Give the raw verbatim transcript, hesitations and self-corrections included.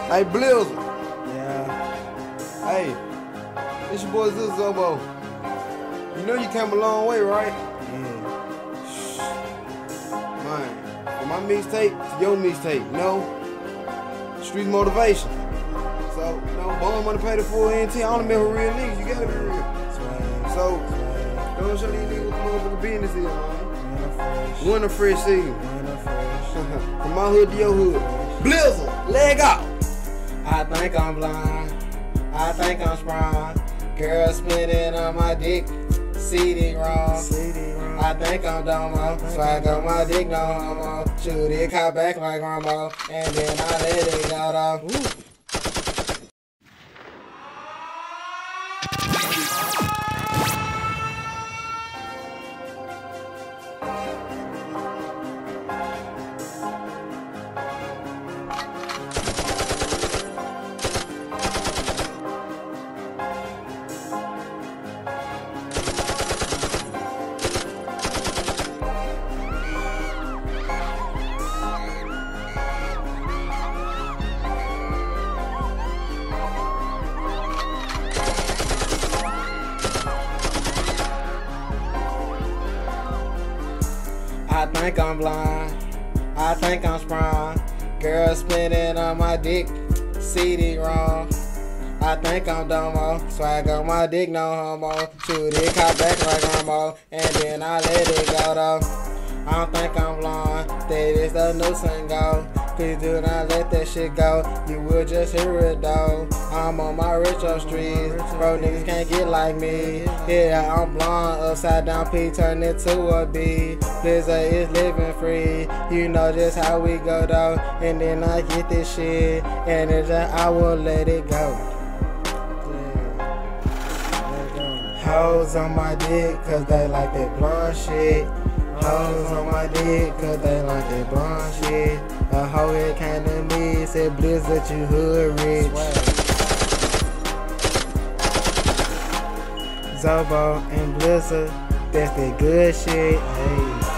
Hey, Blizzard. Yeah. Hey, it's your boy Zil Zobo. You know you came a long way, right? Yeah. Man, from my mixtape to your mixtape, you know? Street motivation. So, you know, bum money pay the full N T. I only met with real niggas. You gotta be real. Swag. So, Swag. don't show these niggas what the motherfucking business is, man. Winter fresh. Winter fresh season. Winter fresh. From my hood to your hood. Blizzard, leg out. I think I'm blind. I think I'm sprung. Girl spinning on my dick. C D wrong. C D wrong. I think I'm domo. Swag on my dick, no homo. Shoot it, caught back like Rambo. And then I let it go though. Ooh. I think I'm blind. I think I'm sprung. Girl spinning on my dick. C D wrong. I think I'm domo. Swag on my dick, no homo. Shoot it, caught back like Rambo. And then I let it go though. I don't think I'm blind. That is the new single. Please do not let that shit go. You will just hear it though. I'm on my retro streets. Bro, niggas can't get like me. Yeah, I'm blonde, upside down P turned into a B. Blizzard is living free. You know just how we go though. And then I get this shit. And it's just, I will let it go. Hoes on my dick, cause they like that blonde shit. Hoes on my dick, cause they like that blonde shit. A hoe that came to me, said Blizzard, you hood rich. Zobo and Blizzard, that's that good shit. Hey.